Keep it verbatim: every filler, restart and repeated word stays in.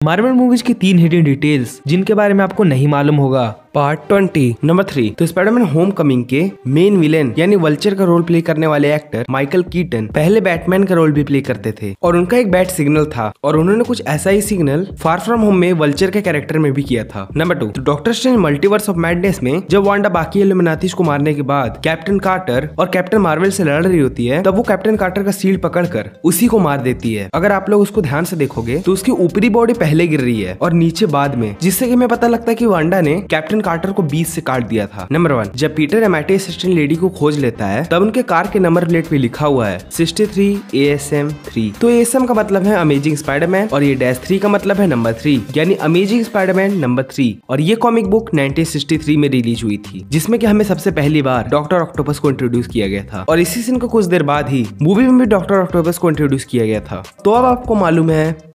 Marvel movies की तीन hidden details जिनके बारे में आपको नहीं मालूम होगा। Part twenty number three. तो स्पाइडरमैन होम कमिंग के मेन विलेन यानी वल्चर का रोल प्ले करने वाले एक्टर माइकल कीटन पहले बैटमैन का रोल भी प्ले करते थे और उनका एक बैट सिग्नल था और उन्होंने कुछ ऐसा ही सिग्नल फार फ्रॉम होम में वल्चर के कैरेक्टर में भी किया था। Number two. तो Doctor Strange Multiverse of Madness में जब वांडा बाकी इल्यूमिनाटीज को मारने के बाद कैप्टन कार्टर और कैप्टन मार्वल से लड़ रही होती है, तब वो कैप्टन कार्टर का शील्ड पकड़कर उसी को मार देती है। अगर आप लोग उसको ध्यान से देखोगे तो उसकी ऊपरी बॉडी पहले गिर रही है और नीचे बाद में, जिससे कि हमें पता लगता है कि वांडा ने कैप्टन कार्टर को बीच से काट दिया था। Number one. जब पीटर एमेटी असिस्टेंट लेडी को खोज लेता है तब उनके कार के नंबर प्लेट पे लिखा हुआ है sixty three A S M three. तो ए एस एम का मतलब है अमेजिंग स्पाइडरमैन और ये डैश थ्री का मतलब है नंबर थ्री, यानी अमेजिंग स्पाइडरमैन नंबर थ्री। और ये comic book nineteen sixty three में रिलीज हुई थी, जिसमें कि हमें सबसे पहली बार डॉक्टर ऑक्टोपस को इंट्रोड्यूस किया गया था और इसी सीन को कुछ देर बाद ही मूवी में भी डॉक्टर ऑक्टोपस को इंट्रोड्यूस किया गया था। तो अब आपको मालूम है